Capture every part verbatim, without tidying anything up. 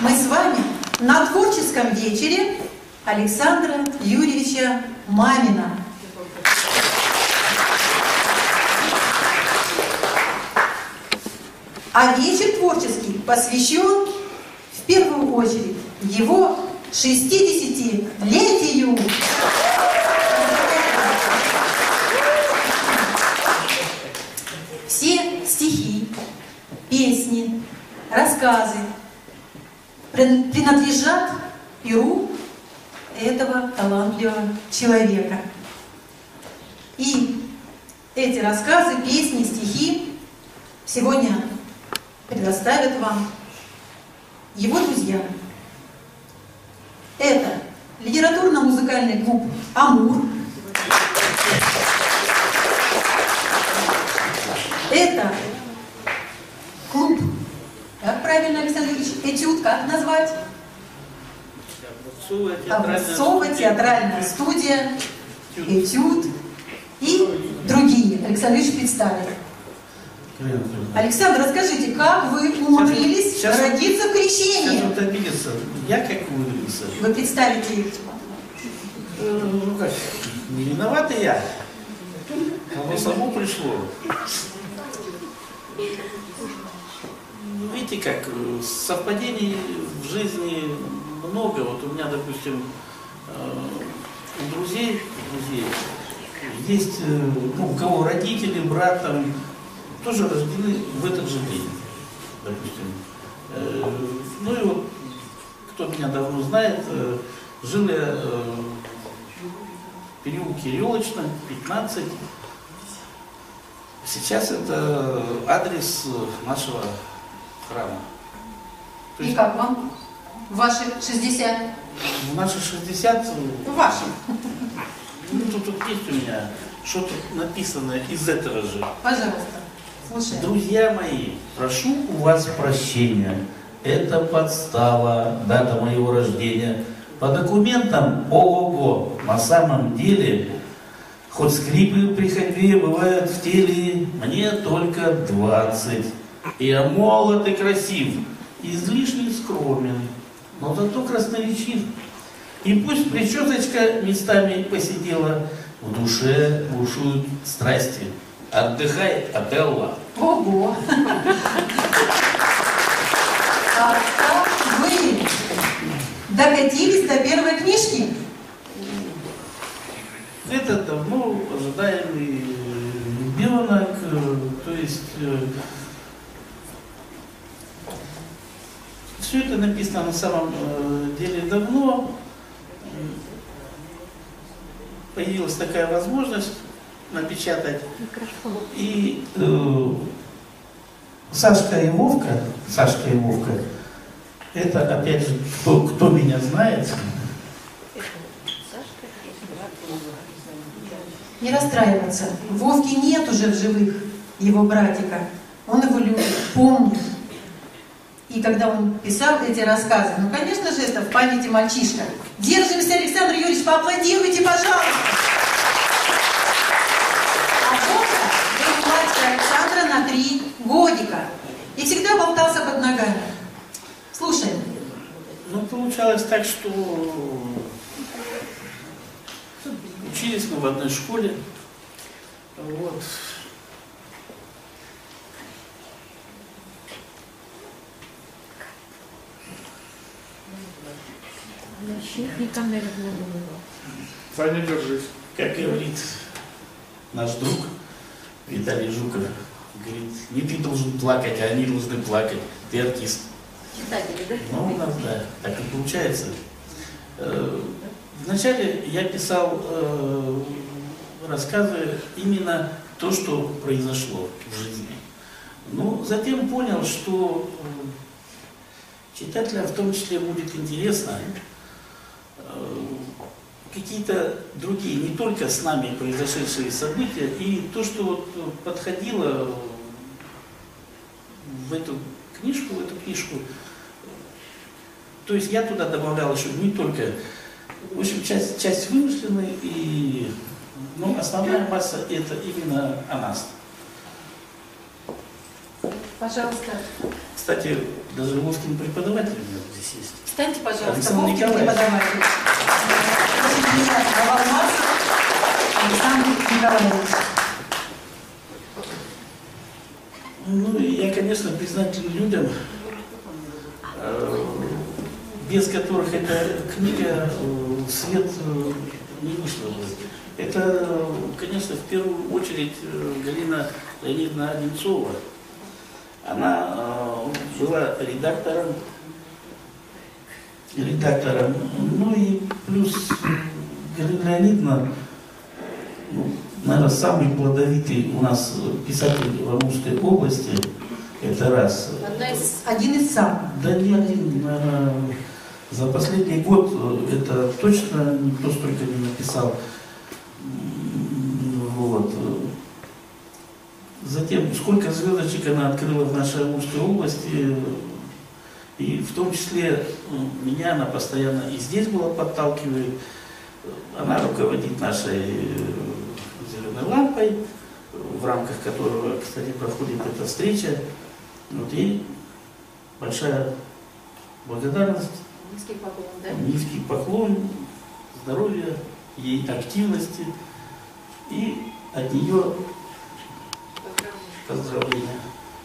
мы с вами на творческом вечере Александра Юрьевича Мамина. А вечер творческий посвящен в первую очередь его шестидесятилетию. Все стихи, песни, рассказы принадлежат перу этого талантливого человека. И эти рассказы, песни, стихи сегодня предоставят вам его друзья. Это литературно-музыкальный клуб «Амур». Это клуб, как правильно, Александр Ильич, этюд, как назвать? Образцовая театральная студия, этюд и другие. Александр Ильич представит. Александр, расскажите, как вы умудрились сейчас, родиться в крещении? Сейчас вот обидится. Я как умудрился? Вы представите их. Ну как, не виноват и я. Оно само пришло. Видите, как совпадений в жизни много. Вот у меня, допустим, у друзей, друзей есть, ну, у кого родители, брат там, тоже рождены в этот же день, допустим. Ну и вот, кто меня давно знает, жил я в переулке Елочном, пятнадцать. Сейчас это адрес нашего храма. То есть, и как вам? Ваши шестьдесят? В наши шестьдесят. Ваши. Ну, тут, тут есть у меня что-то написано из этого же. Пожалуйста, слушай. Друзья мои, прошу у вас прощения. Это подстава, дата моего рождения. По документам ого-го. На самом деле, хоть скрипы при ходьбе бывают в теле, мне только двадцать. Я молод и красив, излишне скромен, но зато красноречив. И пусть причесочка местами посидела, в душе бушуют страсти. Отдыхай, Отелло. Ого! А как вы докатились до первой книжки? Это давно ожидаемый ребенок, то есть все это написано на самом деле давно. Появилась такая возможность напечатать. И э, Сашка и Вовка, Сашка и Вовка, это опять же, кто, кто меня знает. Не расстраиваться. Вовки нет уже в живых, его братика. Он его любит, помнит. И когда он писал эти рассказы, ну, конечно же, это в памяти мальчишка. Держимся, Александр Юрьевич, поаплодируйте, пожалуйста. А Вовка был младше Александра на три годика. И всегда болтался под ногами. Слушаем. Ну, получалось так, что учились мы в одной школе. Вот. Саня, держись. Как говорит наш друг Виталий Жуков, говорит, не ты должен плакать, а они должны плакать. Ты артист. Читатели, да? Ну, у нас, да, так и получается. Вначале я писал рассказы именно то, что произошло в жизни. Но затем понял, что читателям в том числе будет интересно какие-то другие, не только с нами произошедшие события, и то, что вот подходило в эту книжку, в эту книжку. То есть я туда добавлял еще не только, в общем, часть, часть вымышленная, и, ну, основная масса это именно о нас. Пожалуйста. Кстати, даже Вовкин преподаватель у меня здесь есть. Встаньте, пожалуйста, Александр Вовкин Николаевич. преподаватель. Александр Николаевич. Ну, я, конечно, признателен людям, без которых эта книга в свет не вышла бы. Это, конечно, в первую очередь Галина Леонидовна Одинцова. Она была редактором, редактором, ну и плюс Галина Леонидовна, ну, наверное, самый плодовитый у нас писатель в Амурской области, это раз. Одна из, один из самых. Да не один, наверное, за последний год это точно никто столько не написал. Вот. Затем, сколько звездочек она открыла в нашей Амурской области, и в том числе меня она постоянно и здесь была подталкивает. Она руководит нашей зеленой лампой, в рамках которого, кстати, проходит эта встреча. Вот, и большая благодарность, Низкий поклон, да? низкий поклон, здоровья, ей активности и от нее поздравления.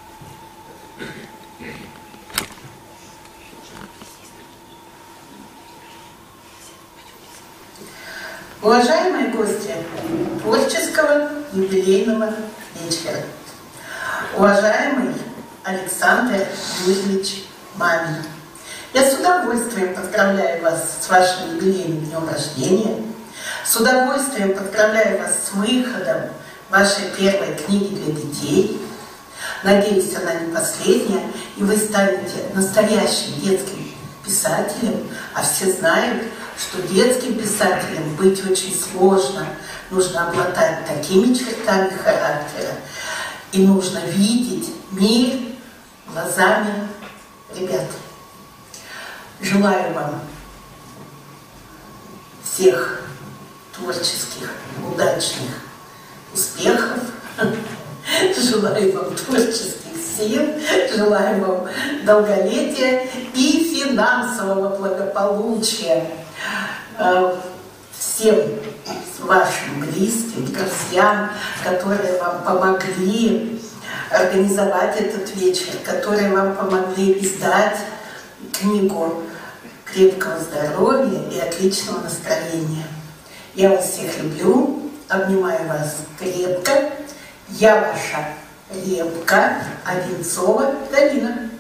Уважаемые гости творческого юбилейного вечера, уважаемый Александр Юрьевич Мамин, я с удовольствием поздравляю вас с вашим юбилейным днем рождения, с удовольствием поздравляю вас с выходом вашей первой книги для детей. Надеюсь, она не последняя, и вы станете настоящим детским писателем, а все знают, что детским писателем быть очень сложно. Нужно обладать такими чертами характера, и нужно видеть мир глазами ребят. Желаю вам всех творческих, удачных успехов. Желаю вам творческих сил, желаю вам долголетия и финансового благополучия. Всем вашим близким, друзьям, которые вам помогли организовать этот вечер, которые вам помогли издать книгу, крепкого здоровья и отличного настроения. Я вас всех люблю, обнимаю вас крепко. Я ваша Репка Одинцова Галина.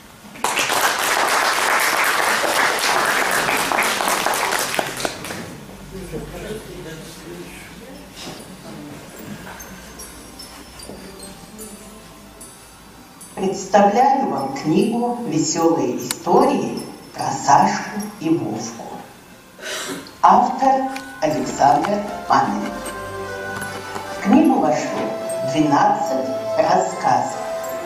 Представляю вам книгу «Веселые истории» про Сашку и Вовку. Автор Александр Мамин. В книгу вошло двенадцать рассказов.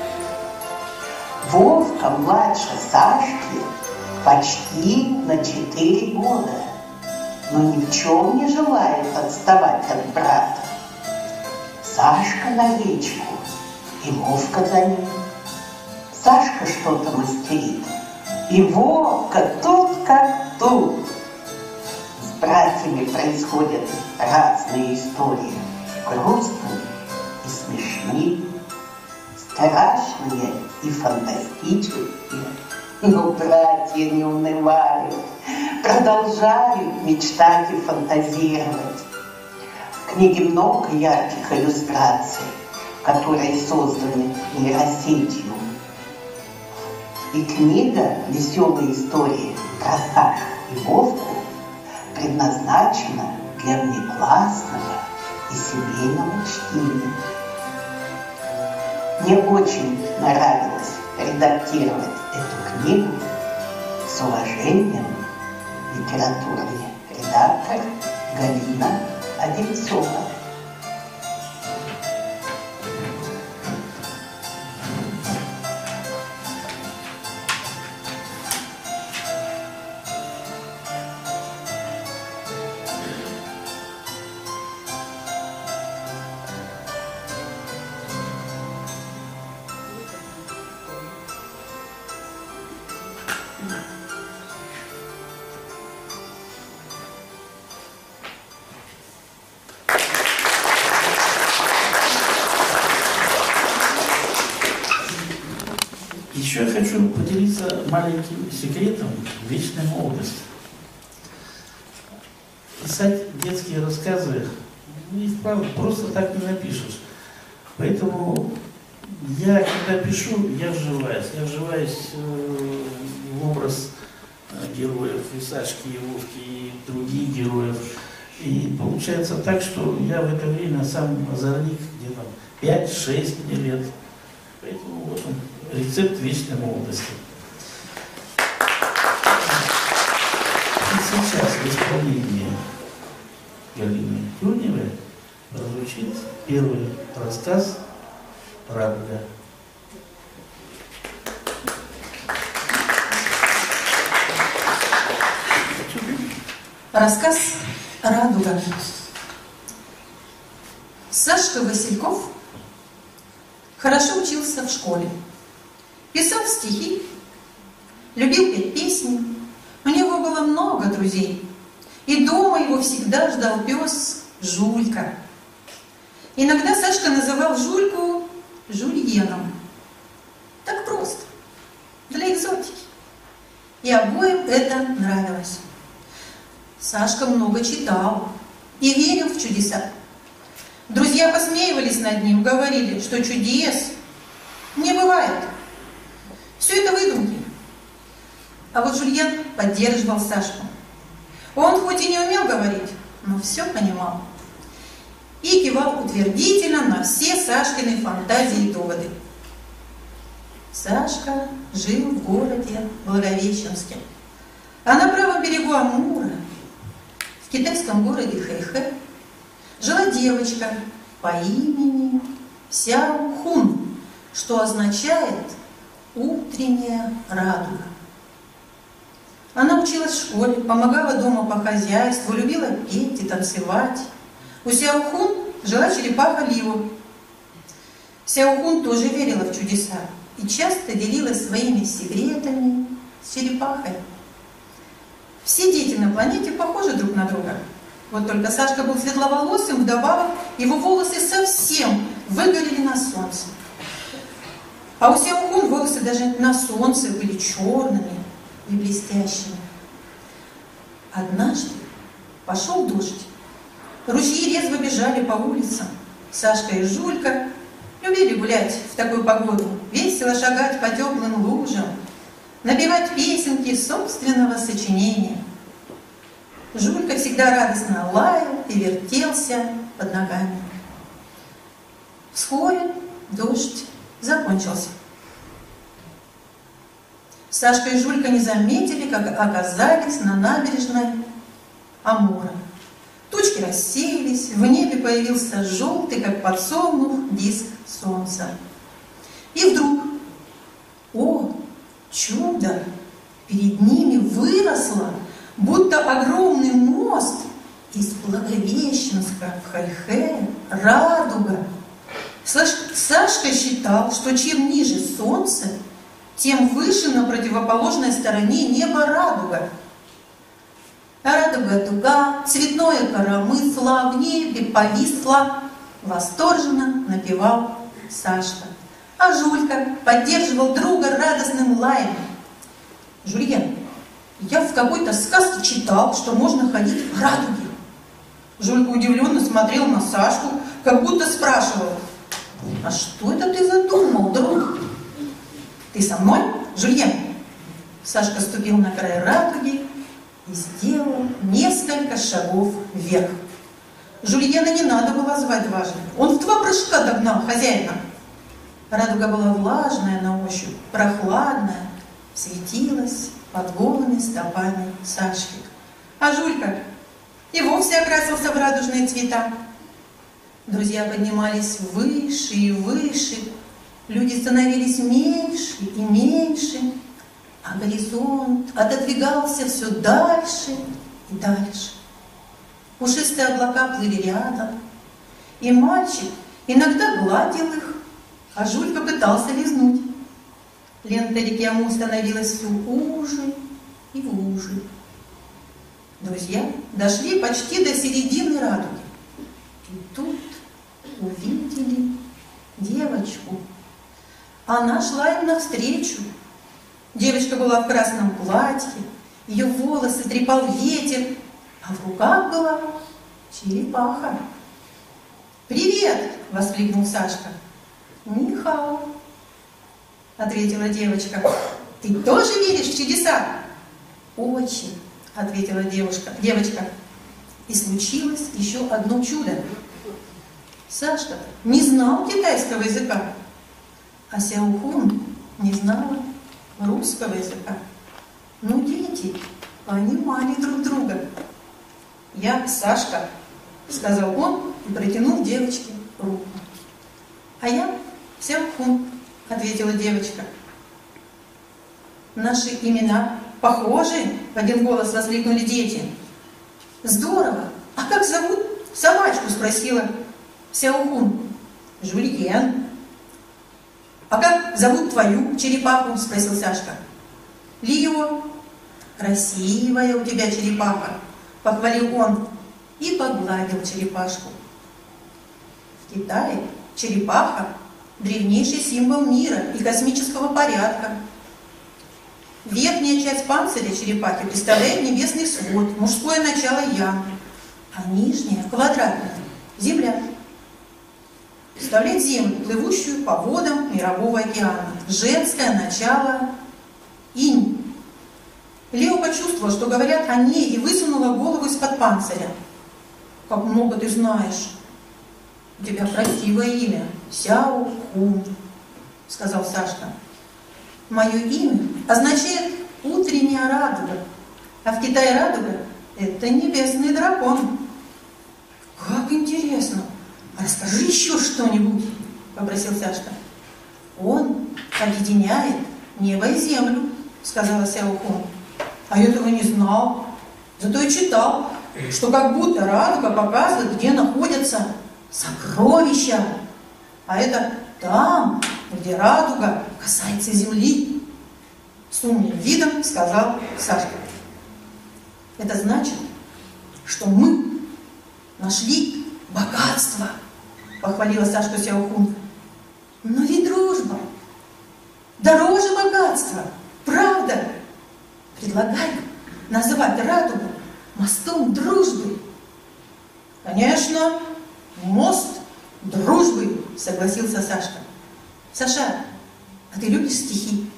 Вовка младше Сашки почти на четыре года, но ни в чем не желает отставать от брата. Сашка на речку, и Вовка за ним. Сашка что-то мастерит, и Вовка тут как тут. С братьями происходят разные истории, грустные и смешные, страшные и фантастические. Но братья не унывают, продолжают мечтать и фантазировать. В книге много ярких иллюстраций, которые созданы нейросетью. И книга «Веселые истории» про Сашу и Вовку предназначена для внеклассного и семейного чтения. Мне очень нравилось редактировать эту книгу. С уважением, литературный редактор Галина Одинцова. Еще я хочу поделиться маленьким секретом вечной молодости. Писать детские рассказы, ну, и правда, просто так не напишешь. Поэтому я, когда пишу, я вживаюсь. Я вживаюсь э, в образ э, героев, и Сашки, и Вовки, и других героев. И получается так, что я в это время сам озорник, где-то пять-шесть мне лет. Поэтому вот он, рецепт вечной молодости. И сейчас в исполнении Галины Тюневой прозвучит первый рассказ «Радуга». Рассказ «Радуга». Сашка Васильков хорошо учился в школе, писал стихи, любил петь песни. У него было много друзей, и дома его всегда ждал пес Жулька. Иногда Сашка называл Жульку Жульеном. Так просто, для экзотики. И обоим это нравилось. Сашка много читал и верил в чудеса. Друзья посмеивались над ним, говорили, что чудес не бывает. Все это выдумки. А вот Жульен поддерживал Сашку. Он хоть и не умел говорить, но все понимал. И кивал утвердительно на все Сашкины фантазии и доводы. Сашка жил в городе Благовещенске. А на правом берегу Амура, в китайском городе Хэйхэ, жила девочка по имени Сяо Хун, что означает «утренняя радуга». Она училась в школе, помогала дома по хозяйству, любила петь и танцевать. У Сяо Хун жила черепаха Ливу. Сяо Хун тоже верила в чудеса и часто делилась своими секретами с черепахой. Все дети на планете похожи друг на друга. Вот только Сашка был светловолосым, вдобавок его волосы совсем выгорели на солнце. А у Сяо Хун волосы даже на солнце были черными и блестящими. Однажды пошел дождь. Ручьи резво бежали по улицам. Сашка и Жулька любили гулять в такую погоду, весело шагать по теплым лужам, напевать песенки собственного сочинения. Жулька всегда радостно лаял и вертелся под ногами. Вскоре дождь закончился. Сашка и Жулька не заметили, как оказались на набережной Амура. Тучки рассеялись, в небе появился желтый, как подсолнух, диск солнца. И вдруг, о, чудо! Перед ними выросла, будто огромный мост из Благовещенска в Хэйхэ, радуга. Сашка считал, что чем ниже солнце, тем выше на противоположной стороне неба радуга. А радуга дуга, цветное коромысло, в небе повисло, восторженно напевал Сашка. А Жулька поддерживал друга радостным лаем. Жульен, я в какой-то сказке читал, что можно ходить в радуге. Жулька удивленно смотрел на Сашку, как будто спрашивал: а что это ты задумал, друг? Ты со мной, Жульен? Сашка ступил на край радуги и сделал несколько шагов вверх. Жульена не надо было звать дважды. Он в два прыжка догнал хозяина. Радуга была влажная на ощупь, прохладная, светилась под голыми стопами Сашки. А Жулька и вовсе окрасился в радужные цвета. Друзья поднимались выше и выше, люди становились меньше и меньше, а горизонт отодвигался все дальше и дальше. Пушистые облака плыли рядом, и мальчик иногда гладил их, а Жулька пытался лизнуть. Лента реки Амур становилась все уже и в лужи. Друзья дошли почти до середины радуги. И тут увидели девочку. Она шла им навстречу. Девочка была в красном платье, ее волосы трепал ветер, а в руках была черепаха. «Привет!» — воскликнул Сашка. «Нихао!» — ответила девочка. «Ты тоже веришь в чудеса?» «Очень!» — ответила девушка, девочка. И случилось еще одно чудо. Сашка не знал китайского языка, а Сяохун не знала русского языка. Но дети понимали друг друга. «Я Сашка», — сказал он и протянул девочке руку. «А я Сяохун», — ответила девочка. «Наши имена похожи?» — в один голос воскликнули дети. «Здорово! А как зовут собачку?» — спросила Сяохун. «Жульен». «А как зовут твою черепаху?» — спросил Сашка. «Лио». «Красивая у тебя черепаха», — похвалил он и погладил черепашку. В Китае черепаха — древнейший символ мира и космического порядка. Верхняя часть панциря черепахи представляет небесный свод, мужское начало Ян, а нижняя, квадратная, земля, представляет Землю, плывущую по водам Мирового океана. Женское начало Инь. Лео почувствовала, что говорят о ней, и высунула голову из-под панциря. «Как много ты знаешь! У тебя красивое имя, Сяо Хун», — сказал Сашка. «Мое имя означает утренняя радуга, а в Китае радуга — это небесный дракон». «Как интересно! Расскажи еще что-нибудь», — попросил Сашка. «Он объединяет небо и землю», — сказала Сяохун. «А я этого не знал. Зато я читал, что как будто радуга показывает, где находятся сокровища. А это там, где радуга касается земли», — с умным видом сказал Сашка. «Это значит, что мы нашли богатство», — похвалила Сашку Сяохун. «Но ведь дружба дороже богатства, правда? Предлагаю называть радугу мостом дружбы». «Конечно, мост дружбы», — согласился Сашка. «Саша, а ты любишь стихи?»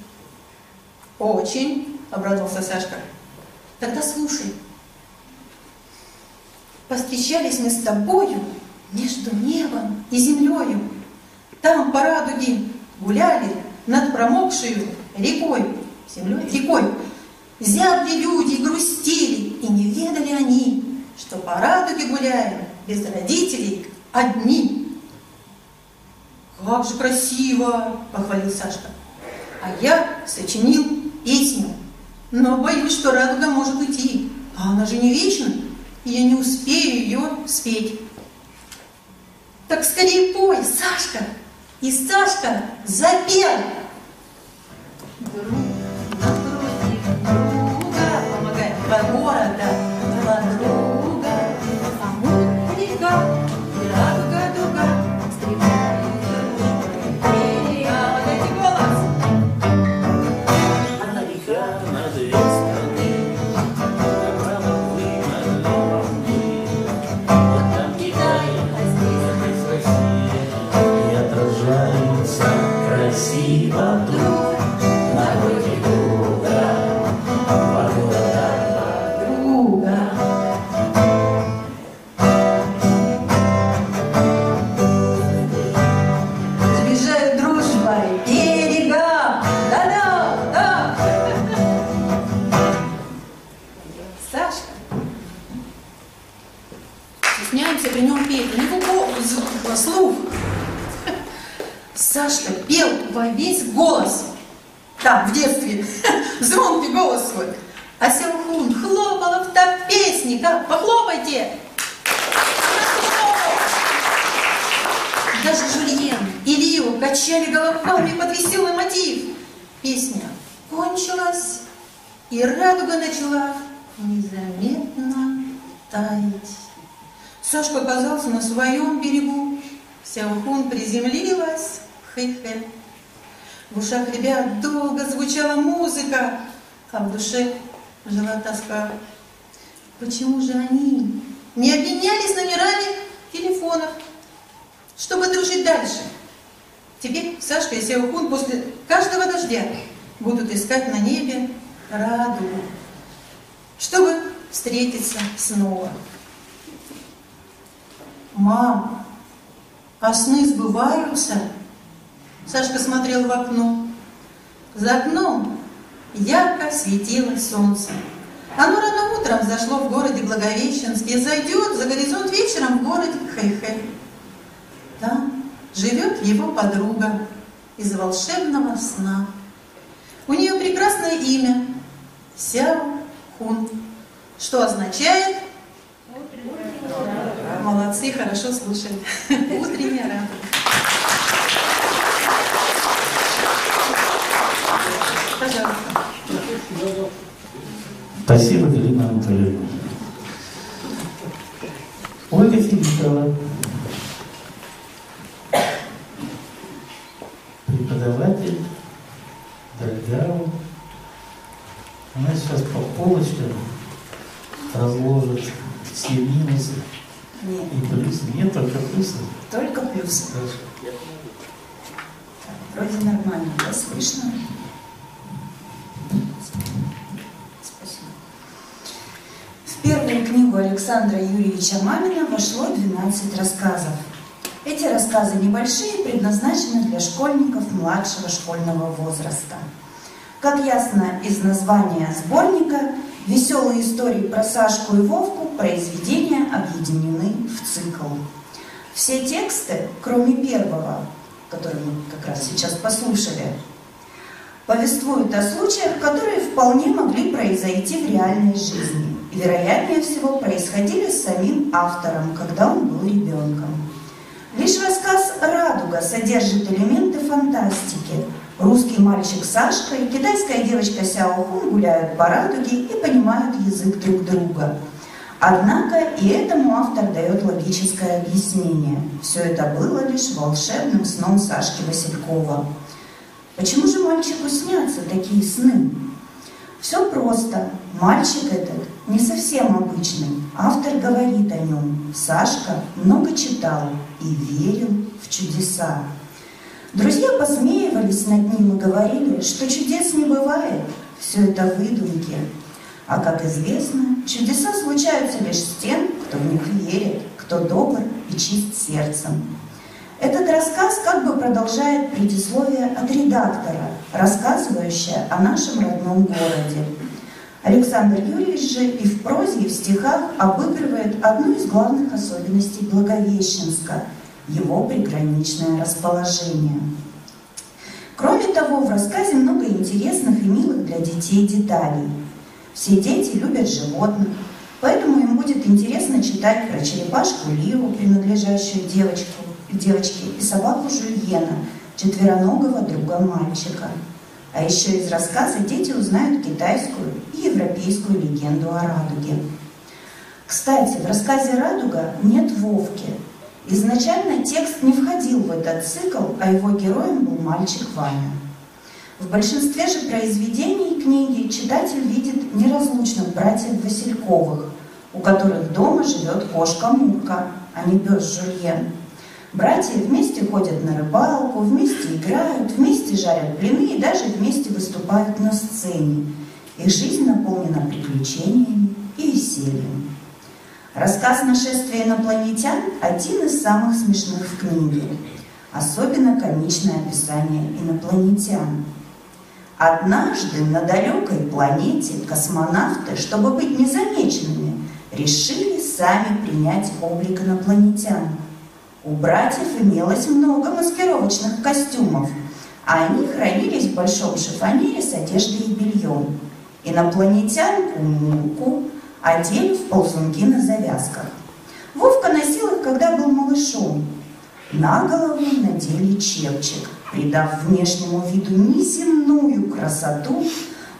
«Очень», — обрадовался Сашка. «Тогда слушай. Повстречались мы с тобою между небом и землею. Там по радуге гуляли над промокшей рекой, землей, рекой. Зябли люди, грустили, и не ведали они, что по радуге гуляем без родителей одни». «Как же красиво!» — похвалил Сашка. «А я сочинил песню, но боюсь, что радуга может уйти, а она же не вечна, и я не успею ее спеть». «Так скорее пой, Сашка!» И Сашка запел. Друг напротив друга, помогает по города, подруга, а мы река, и радуга дуга, встречают дружбой. А вот эти голос. Одна река на две страны, направо вы, налево мы. Вот там Китай, а здесь Россия, и отражаются красиво друг напротив друга, по города подруга. Сближают дружбой берега. Да-да, да. Сашка. Стесняемся при нем петь. Не в слух. Сашка пел во весь голос. Там, в детстве. Звонкий голос свой. А Сяохун хлопала в такт песни. Как? Похлопайте. Даже Жульен и Лио качали головами под веселый мотив. Песня кончилась, и радуга начала незаметно таять. Сашка оказался на своем берегу. Сяохун приземлилась в Хэйхэ. В ушах ребят долго звучала музыка, а в душе жила тоска. Почему же они не обменялись номерами телефонов, чтобы дружить дальше? Теперь Сашка и Сяохун после каждого дождя будут искать на небе радугу, чтобы встретиться снова. Мам, а сны сбываются? Сашка смотрел в окно. За окном ярко светило солнце. Оно рано утром зашло в городе Благовещенске и зайдет за горизонт вечером в городе Хэйхэ. Там живет его подруга из волшебного сна. У нее прекрасное имя – Сяохун, что означает молодцы, хорошо слушали. Утренняя радуга. Пожалуйста. Спасибо, Галина Анатольевна. Ольга Филиппова, преподаватель Драгау. Она сейчас по полочкам разложит все минусы. Нет. И плюсы. Нет, только плюсы. Только плюсы. Хорошо. Так, вроде нормально, да, слышно? Спасибо. В первую книгу Александра Юрьевича Мамина вошло двенадцать рассказов. Эти рассказы небольшие, предназначены для школьников младшего школьного возраста. Как ясно из названия сборника, веселые истории про Сашку и Вовку произведения объединены в цикл. Все тексты, кроме первого, который мы как раз сейчас послушали, повествуют о случаях, которые вполне могли произойти в реальной жизни и, вероятнее всего, происходили с самим автором, когда он был ребенком. Лишь рассказ «Радуга» содержит элементы фантастики. Русский мальчик Сашка и китайская девочка Сяохун гуляют по радуге и понимают язык друг друга. Однако и этому автор дает логическое объяснение. Все это было лишь волшебным сном Сашки Василькова. Почему же мальчику снятся такие сны? Все просто. Мальчик этот не совсем обычный. Автор говорит о нем. Сашка много читал и верил в чудеса. Друзья посмеивались над ним и говорили, что чудес не бывает, все это выдумки. А как известно, чудеса случаются лишь с тем, кто в них верит, кто добр и чист сердцем. Этот рассказ как бы продолжает предисловие от редактора, рассказывающее о нашем родном городе. Александр Юрьевич же и в прозе, и в стихах обыгрывает одну из главных особенностей Благовещенска – его приграничное расположение. Кроме того, в рассказе много интересных и милых для детей деталей. Все дети любят животных, поэтому им будет интересно читать про черепашку Ливу, принадлежащую девочке, девочке, и собаку Жульена, четвероногого друга мальчика. А еще из рассказа дети узнают китайскую и европейскую легенду о радуге. Кстати, в рассказе «Радуга» нет Вовки. Изначально текст не входил в этот цикл, а его героем был мальчик Ваня. В большинстве же произведений книги читатель видит неразлучных братьев Васильковых, у которых дома живет кошка Мурка, а не пес Жульен. Братья вместе ходят на рыбалку, вместе играют, вместе жарят блины и даже вместе выступают на сцене. Их жизнь наполнена приключениями и весельем. Рассказ «Нашествие инопланетян» – один из самых смешных в книге. Особенно комичное описание инопланетян. Однажды на далекой планете космонавты, чтобы быть незамеченными, решили сами принять облик инопланетян. У братьев имелось много маскировочных костюмов, а они хранились в большом шифонере с одеждой и бельем. Инопланетянку Мурку одели в ползунки на завязках. Вовка носил их, когда был малышом. На голову надели чепчик, придав внешнему виду неземную красоту.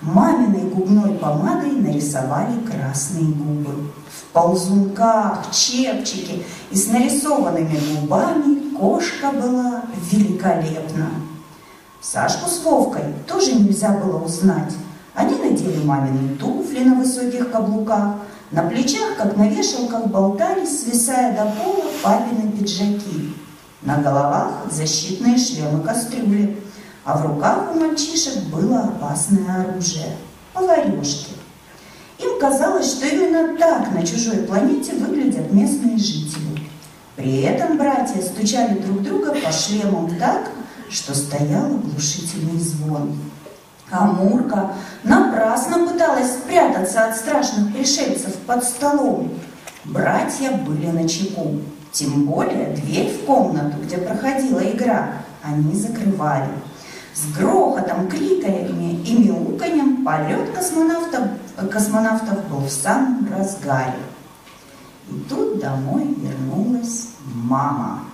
маминой губной помадой нарисовали красные губы. В ползунках, чепчике и с нарисованными губами кошка была великолепна. Сашку с Вовкой тоже нельзя было узнать. Они надели мамины туфли на высоких каблуках, на плечах, как на вешалках, болтались, свисая до пола, папины пиджаки. На головах защитные шлемы-кастрюли, а в руках у мальчишек было опасное оружие – поварешки. Им казалось, что именно так на чужой планете выглядят местные жители. При этом братья стучали друг друга по шлемам так, что стоял оглушительный звон. А Мурка напрасно пыталась спрятаться от страшных пришельцев под столом. Братья были начеку. Тем более дверь в комнату, где проходила игра, они закрывали. С грохотом, криками и мяуканьем полет космонавтов, космонавтов был в самом разгаре. И тут домой вернулась мама,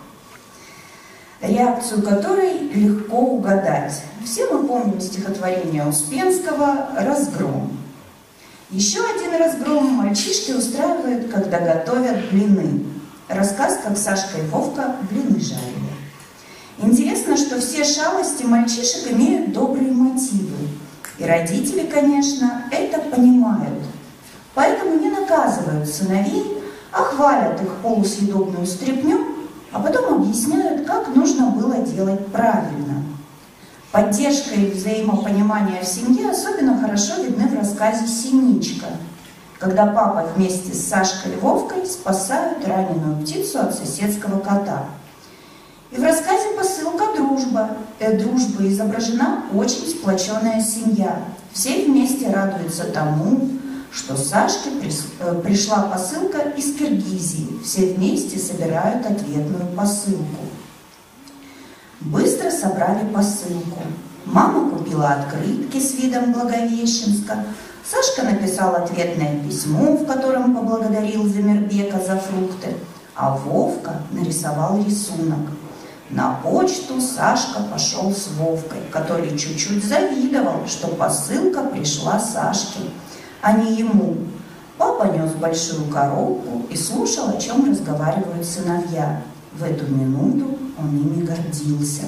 реакцию которой легко угадать. Все мы помним стихотворение Успенского «Разгром». Еще один разгром мальчишки устраивают, когда готовят блины. Рассказ, как Сашка и Вовка блины жарили. Интересно, что все шалости мальчишек имеют добрые мотивы. И родители, конечно, это понимают. Поэтому не наказывают сыновей, а хвалят их полусъедобную стряпню, а потом объясняют, как нужно было делать правильно. Поддержка и взаимопонимание в семье особенно хорошо видны в рассказе «Синичка», когда папа вместе с Сашкой и Вовкой спасают раненую птицу от соседского кота. И в рассказе «Посылка дружба». Э, дружба изображена очень сплоченная семья. Все вместе радуются тому, что Сашке прис, э, пришла посылка из Киргизии. Все вместе собирают ответную посылку. Быстро собрали посылку. Мама купила открытки с видом Благовещенска. Сашка написал ответное письмо, в котором поблагодарил Замирбека за фрукты, а Вовка нарисовал рисунок. На почту Сашка пошел с Вовкой, который чуть-чуть завидовал, что посылка пришла Сашке, а не ему. Папа нес большую коробку и слушал, о чем разговаривают сыновья. В эту минуту он ими гордился.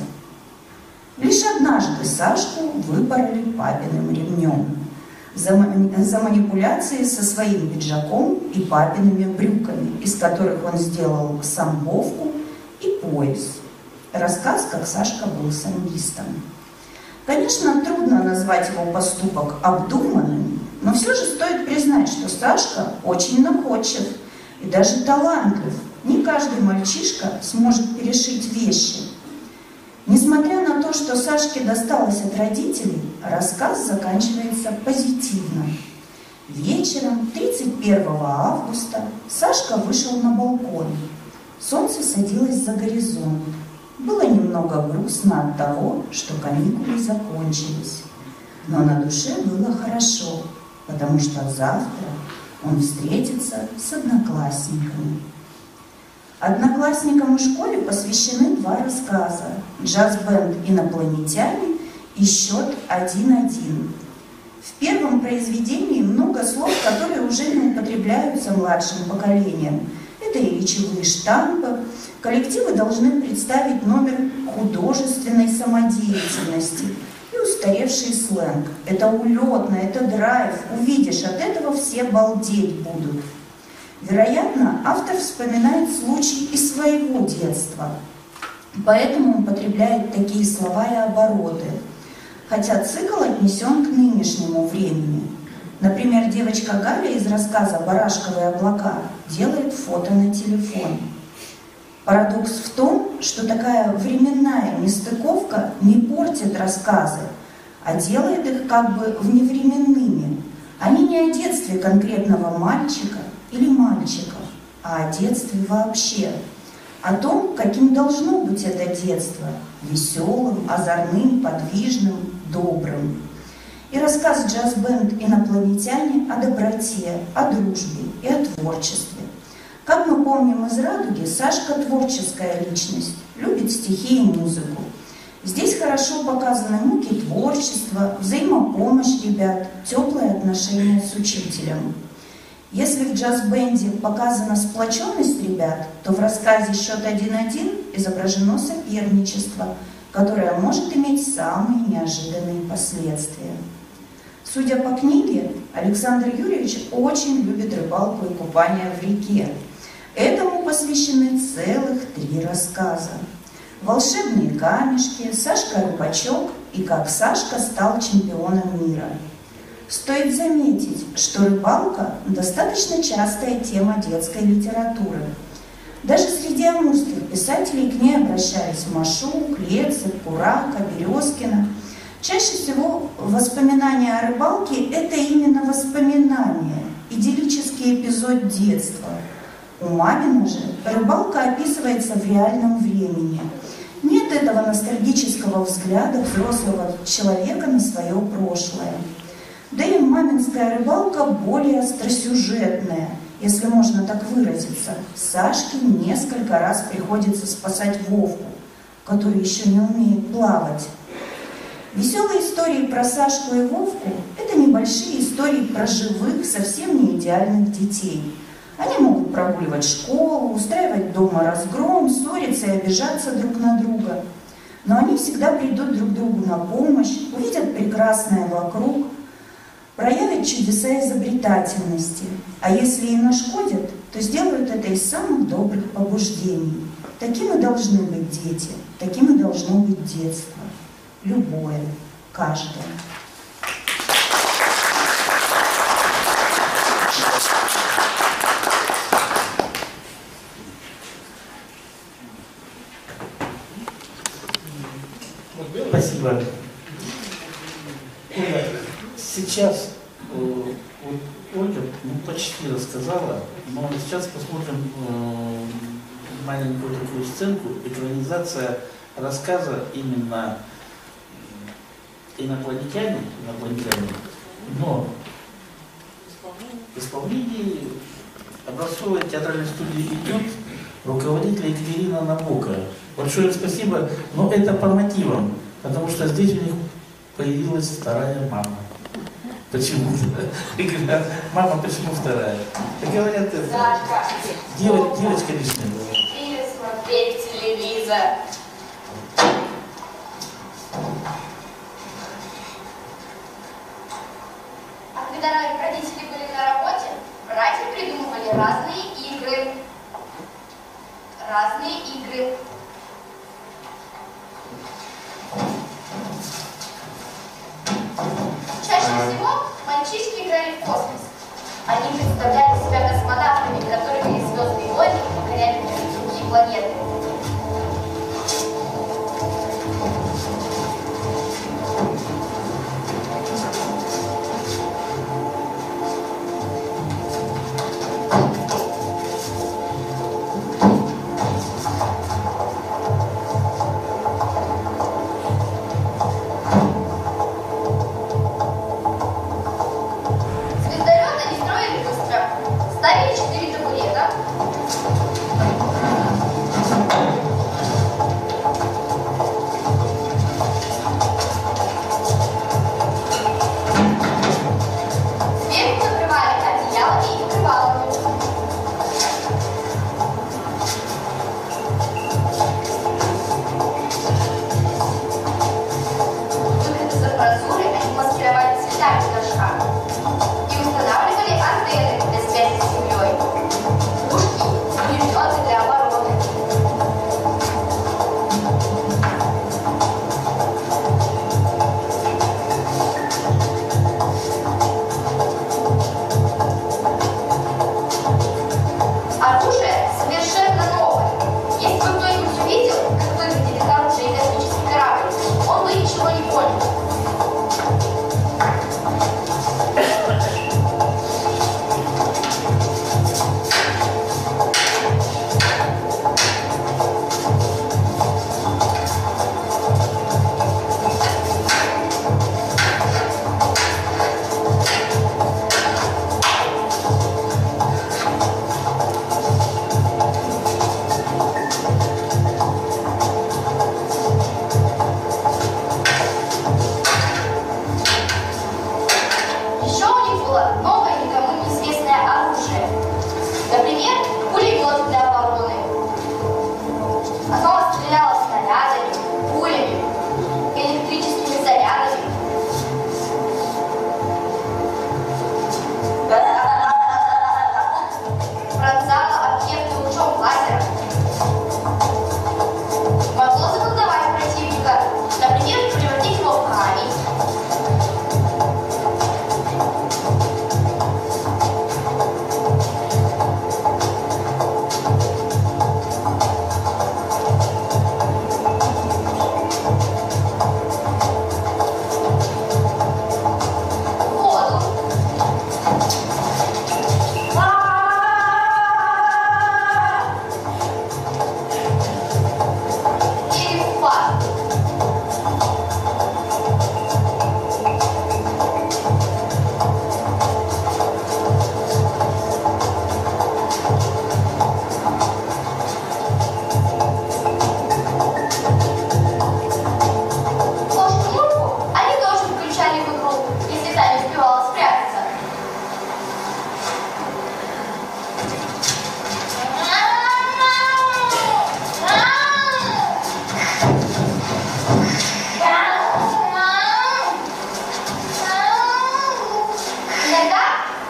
Лишь однажды Сашку выпороли папиным ремнем за, за манипуляции со своим пиджаком и папиными брюками, из которых он сделал самбовку и пояс. Рассказ, как Сашка был самбистом. Конечно, трудно назвать его поступок обдуманным, но все же стоит признать, что Сашка очень находчив и даже талантлив. Не каждый мальчишка сможет перешить вещи. Несмотря на то, что Сашке досталось от родителей, рассказ заканчивается позитивно. Вечером тридцать первого августа Сашка вышел на балкон. Солнце садилось за горизонт. Было немного грустно от того, что каникулы закончились. Но на душе было хорошо, потому что завтра он встретится с одноклассниками. Одноклассникам в школе посвящены два рассказа: «Джаз-бенд «Инопланетяне» и «Счет один-один». В первом произведении много слов, которые уже не употребляются младшим поколением. Это и речевые штампы. Коллективы должны представить номер художественной самодеятельности и устаревший сленг. Это улетно, это драйв. Увидишь, от этого все балдеть будут. Вероятно, автор вспоминает случай из своего детства, поэтому употребляет такие слова и обороты, хотя цикл отнесен к нынешнему времени. Например, девочка Галя из рассказа «Барашковые облака» делает фото на телефон. Парадокс в том, что такая временная нестыковка не портит рассказы, а делает их как бы вневременными. Они не о детстве конкретного мальчика или мальчиков, а о детстве вообще. О том, каким должно быть это детство – веселым, озорным, подвижным, добрым. И рассказ «Джаз-бенд «Инопланетяне» о доброте, о дружбе и о творчестве. Как мы помним из «Радуги», Сашка творческая личность, любит стихи и музыку. Здесь хорошо показаны муки творчества, взаимопомощь ребят, теплые отношения с учителем. Если в джаз-бенде показана сплоченность ребят, то в рассказе «Счет один-один» изображено соперничество, которое может иметь самые неожиданные последствия. Судя по книге, Александр Юрьевич очень любит рыбалку и купание в реке. Этому посвящены целых три рассказа. «Волшебные камешки», «Сашка-рыбачок» и «Как Сашка стал чемпионом мира». Стоит заметить, что рыбалка – достаточно частая тема детской литературы. Даже среди амурских писателей к ней обращались Машук, Лецик, Курака, Березкина. Чаще всего воспоминания о рыбалке – это именно воспоминания, идиллический эпизод детства. У Мамина же рыбалка описывается в реальном времени. Нет этого ностальгического взгляда взрослого человека на свое прошлое. Да и маминская рыбалка более остросюжетная, если можно так выразиться. Сашке несколько раз приходится спасать Вовку, который еще не умеет плавать. Веселые истории про Сашку и Вовку – это небольшие истории про живых, совсем не идеальных детей. Они могут прогуливать школу, устраивать дома разгром, ссориться и обижаться друг на друга. Но они всегда придут друг другу на помощь, увидят прекрасное вокруг, проявят чудеса изобретательности. А если и нашкодят, то сделают это из самых добрых побуждений. Таким и должны быть дети, таким и должно быть детство. Любое, каждое. Спасибо. Сейчас э, вот Ольга ну, почти рассказала, но сейчас посмотрим э, маленькую такую сценку. Экранизация рассказа именно инопланетяне, инопланетяне, но в исполнении образцовой театральной студии идет руководитель Екатерина Набока. Большое спасибо, но это по мотивам, потому что здесь у них появилась вторая мама. Почему-то. И говорят, мама, почему вторая? И говорят, это Дев, девочка лишняя была. Или смотреть телевизор. А когда родители были на работе, братья придумывали разные игры. Разные игры. Чаще всего мальчишки играли в космос. Они представляли себя космонавтами, которые из звездной войны покоряли другие планеты. И устанавливали антенны для связи с Землей.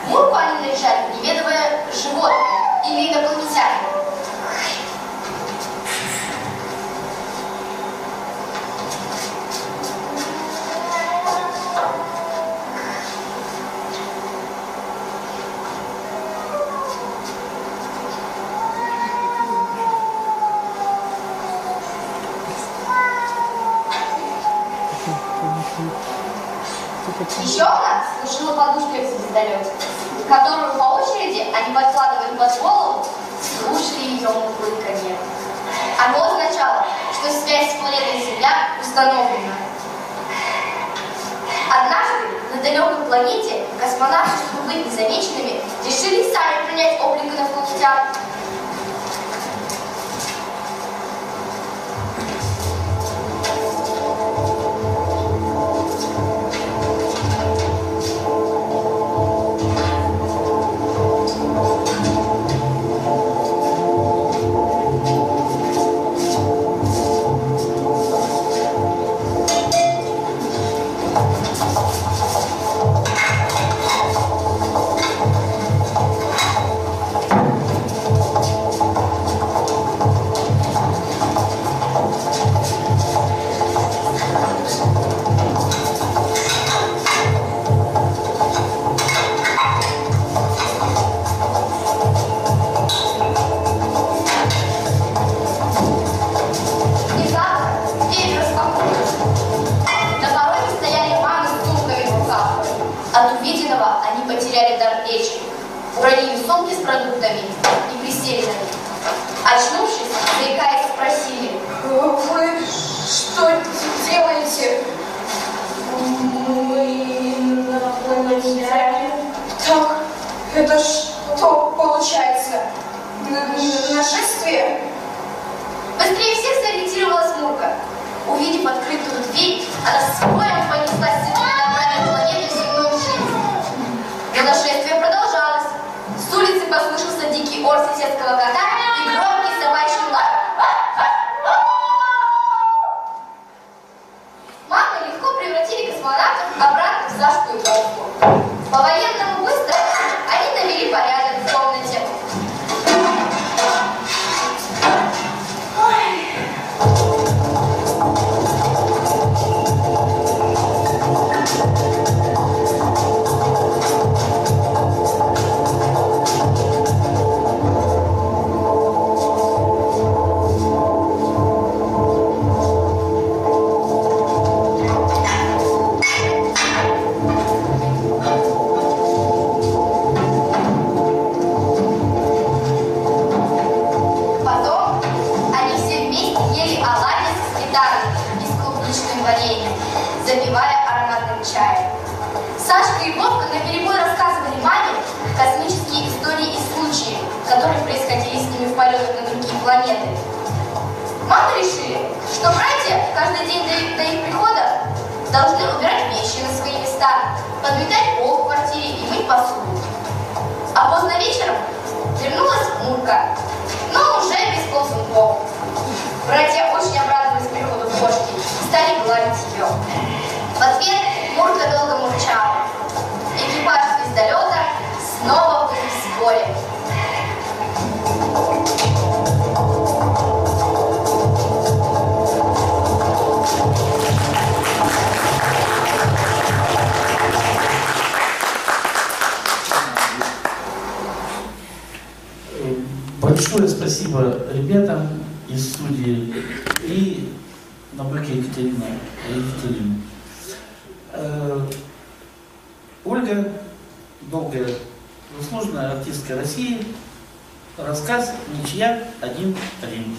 Мурку они наряжали неведомое животное или инопланетянин. Еще у нас служила подушка в звездолете, которую по очереди они подкладывали под голову, слушали ее мурлыканье. Оно означало, что связь с планетой Земля установлена. Однажды на далекой планете космонавты, чтобы быть незамеченными, решили сами принять облик инопланетян. От увиденного они потеряли дар речи, уронили сумки с продуктами и присели на них. Очнувшись, заикаясь, спросили: «Вы что делаете?» «Мы инопланетяне». «Так, это что получается? Нашествие?» Быстрее всех сориентировалась Мурка. Увидев открытую дверь, она с воем понеслась на правильную планету земную жизнь. Но нашествие продолжалось. С улицы послышался дикий ор соседского кота и громкий собачий лай. Мамы легко превратили космонавтов обратно в Сашку и Вовку. По-военному быстро они навели порядок в комнате. Запивая ароматным чаем. Сашка и Вовка наперебой рассказывали маме космические истории и случаи, которые происходили с ними в полетах на другие планеты. Мамы решили, что братья каждый день до, до их прихода должны убирать вещи на свои места, подметать пол в квартире и мыть посуду. А поздно вечером вернулась Мурка, но уже без ползунков. Братья очень обрадовались приходу кошки и стали гладить ее. В ответ Мурка долго мурчала. Экипаж звездолета снова был в сборе. Большое спасибо ребятам из студии и Набоке Екатерина. Екатерина. Э, Ольга, долгая, заслуженная артистка России, рассказ «Ничья один-один».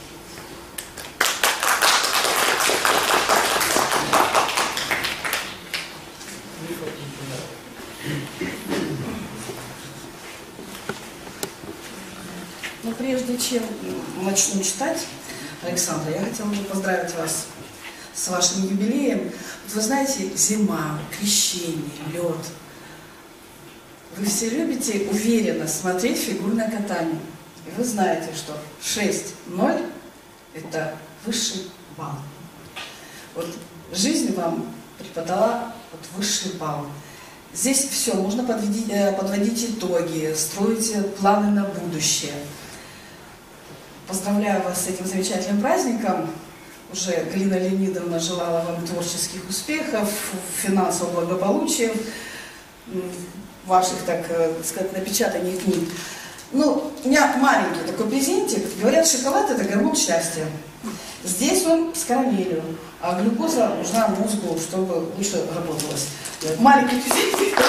Но прежде чем начну читать, Александра, я хотела бы поздравить вас с вашим юбилеем. Вот вы знаете, зима, крещение, лед. Вы все любите уверенно смотреть фигурное катание. И вы знаете, что шесть ноль – это высший балл. Вот жизнь вам преподала вот высший балл. Здесь все, можно подводить, подводить итоги, строить планы на будущее. Поздравляю вас с этим замечательным праздником. Уже Галина Леонидовна желала вам творческих успехов, финансового благополучия, ваших, так сказать, напечатаний книг. Ну, у меня маленький такой презентик. Говорят, шоколад – это гормон счастья. Здесь он с карамелью, а глюкоза нужна мозгу, чтобы лучше работалось. Маленький презентик.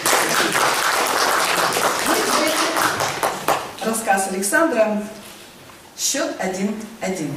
Рассказ Александра. Счет один-один.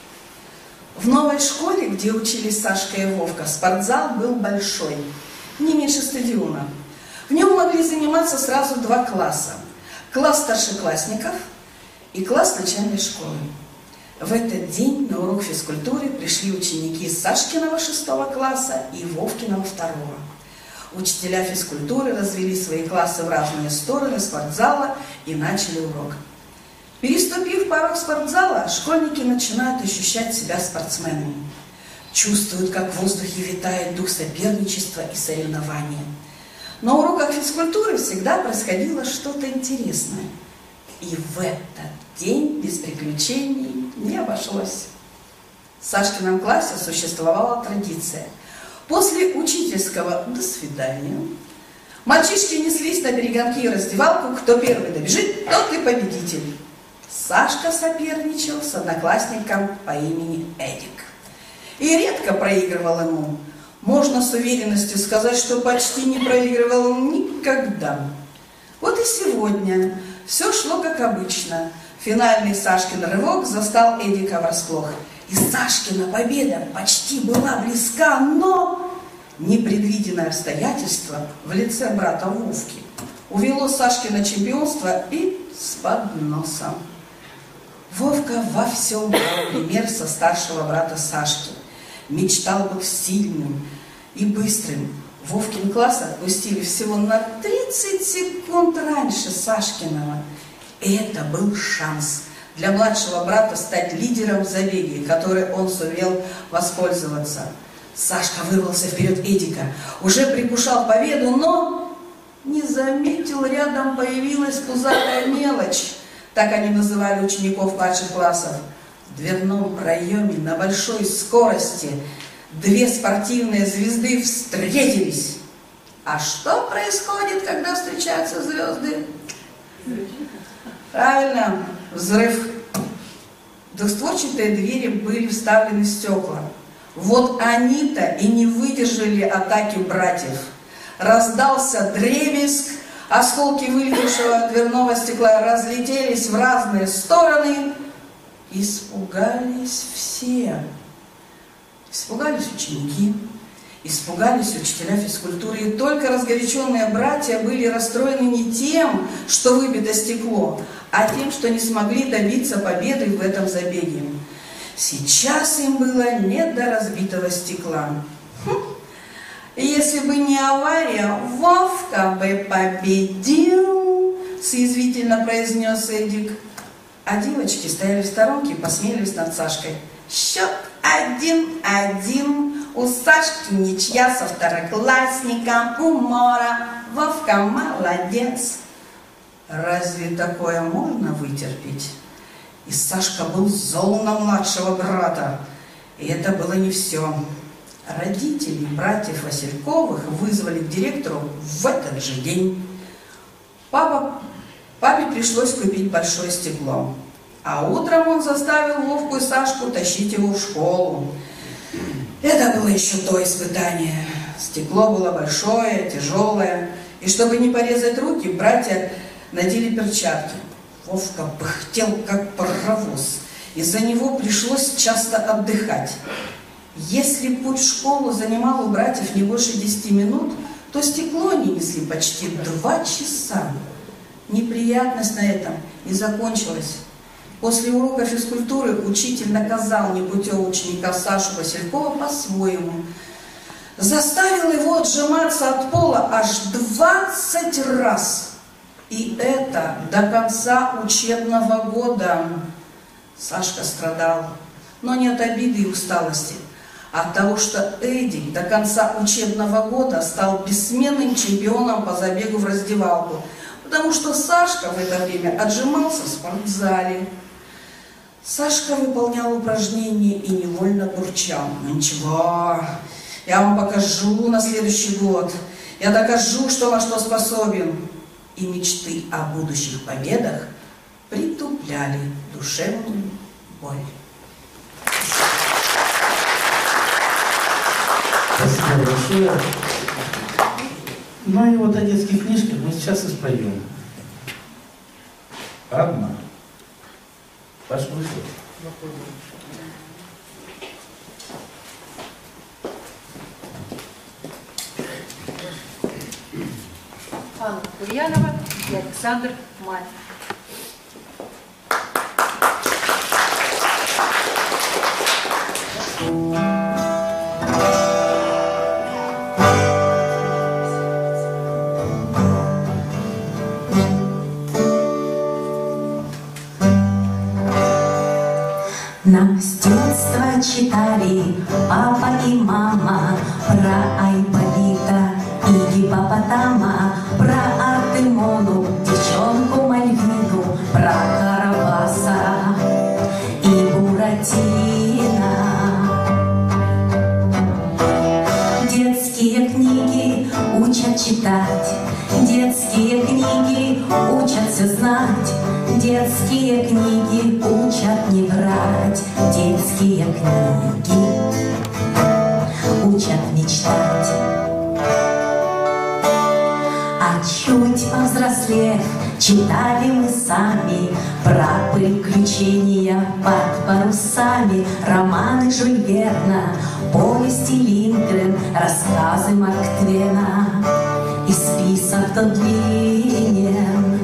В новой школе, где учились Сашка и Вовка, спортзал был большой, не меньше стадиона. В нем могли заниматься сразу два класса. Класс старшеклассников и класс начальной школы. В этот день на урок физкультуры пришли ученики Сашкиного шестого класса и Вовкиного второго. Учителя физкультуры развели свои классы в разные стороны спортзала и начали урок. Переступив порог спортзала, школьники начинают ощущать себя спортсменами. Чувствуют, как в воздухе витает дух соперничества и соревнования. На уроках физкультуры всегда происходило что-то интересное. И в этот день без приключений не обошлось. В Сашкином классе существовала традиция. После учительского «до свидания» мальчишки неслись на перегонки и раздевалку. Кто первый добежит, тот и победитель. Сашка соперничал с одноклассником по имени Эдик. И редко проигрывал ему. Можно с уверенностью сказать, что почти не проигрывал он никогда. Вот и сегодня все шло как обычно. Финальный Сашкин рывок застал Эдика врасплох. И Сашкина победа почти была близка, но непредвиденное обстоятельство в лице брата Вовки увело Сашкино чемпионство и с подносом. Вовка во всем брал пример со старшего брата Сашки. Мечтал быть сильным и быстрым. Вовкин класс отпустили всего на тридцать секунд раньше Сашкиного. И это был шанс для младшего брата стать лидером в забеге, который он сумел воспользоваться. Сашка вырвался вперед Эдика, уже предвкушал победу, но не заметил, рядом появилась пузатая мелочь. Так они называли учеников младших классов. В дверном проеме на большой скорости две спортивные звезды встретились. А что происходит, когда встречаются звезды? Правильно, взрыв. В двустворчатые двери были вставлены стекла. Вот они-то и не выдержали атаки братьев. Раздался дребезг, осколки вылетевшего дверного стекла разлетелись в разные стороны. Испугались все. Испугались ученики, испугались учителя физкультуры. И только разгоряченные братья были расстроены не тем, что выбито стекло, а тем, что не смогли добиться победы в этом забеге. Сейчас им было не до разбитого стекла. Хм. Если бы не авария, Вовка бы победил, съязвительно произнес Эдик. А девочки стояли в сторонке и посмеялись над Сашкой. Счет один-один. У Сашки ничья со второклассником. Умора. Вовка молодец. Разве такое можно вытерпеть? И Сашка был зол на младшего брата. И это было не все. Родителей братьев Васильковых вызвали к директору в этот же день. Папа, папе пришлось купить большое стекло. А утром он заставил Вовку и Сашку тащить его в школу. Это было еще то испытание. Стекло было большое, тяжелое. И чтобы не порезать руки, братья надели перчатки. Вовка пыхтел, как паровоз. Из-за него пришлось часто отдыхать. Если путь в школу занимал у братьев не больше десяти минут, то стекло они несли почти два часа. Неприятность на этом не закончилась. После урока физкультуры учитель наказал непутевого ученика Сашу Василькова по-своему. Заставил его отжиматься от пола аж двадцать раз. И это до конца учебного года. Сашка страдал, но не от обиды и усталости, от того, что Эдик до конца учебного года стал бессменным чемпионом по забегу в раздевалку, потому что Сашка в это время отжимался в спортзале. Сашка выполнял упражнения и невольно бурчал: ну ничего, я вам покажу на следующий год, я докажу, что на что способен. И мечты о будущих победах притупляли душевную боль. Спасибо большое. Ну и вот о детских книжках мы сейчас и споем. Одна. Ваш выход. Анна Курьянова и Александр Мань. Нам с детства читали папа и мама про Айболита и гипопотама, про Артемону, девчонку Мальвину, про Карабаса и Буратино. Детские книги учат читать, детские книги учат все знать, детские книги учат не врать, детские книги учат мечтать. А чуть повзрослев, читали мы сами про приключения под парусами, романы Жюль Верна, повести Линдгрен, рассказы Марк Твена, и список тот длинен.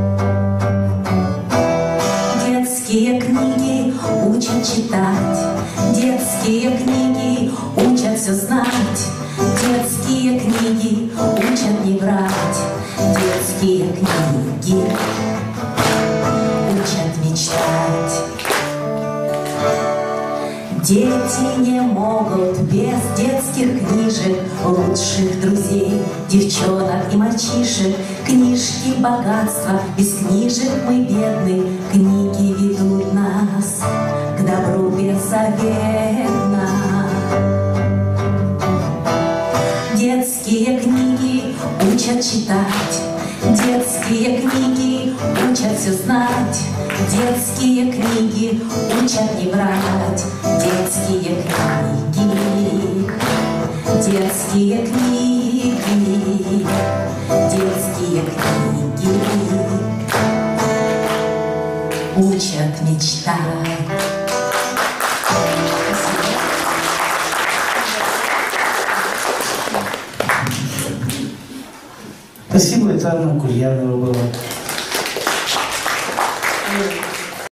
Детские книги учат читать, детские книги учат все знать, детские книги учат не врать, детские книги учат мечтать. Дети не могут без детских книжек, лучших друзей, девчонок и мальчишек. Книжки богатства, без книжек мы бедны, книги ведут нас к добру беззаветно. Детские книги учат читать, детские книги учат все знать, детские книги учат не врать, детские книги, детские книги, детские книги учат мечтать. Спасибо, это Анна Курьянова была.